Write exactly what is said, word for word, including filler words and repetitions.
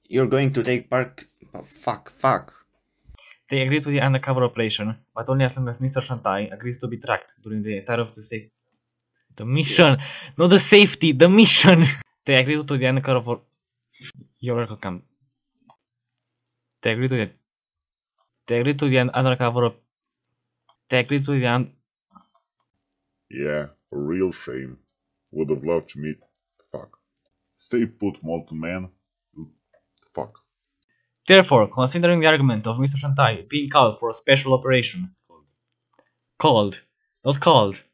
You're going to take part. Oh, fuck, fuck. They agree to the undercover operation, but only as long as Mister Shantay agrees to be tracked during the entire of the safe. The mission, not the safety, the mission. They agree to the undercover. You're welcome. They agree to the. They agree to the undercover. They agree to the. Un Yeah, a real shame. Would have loved to meet. Fuck. Stay put, molten man. Fuck. Therefore, considering the argument of Mister Shantay being called for a special operation, called, not called,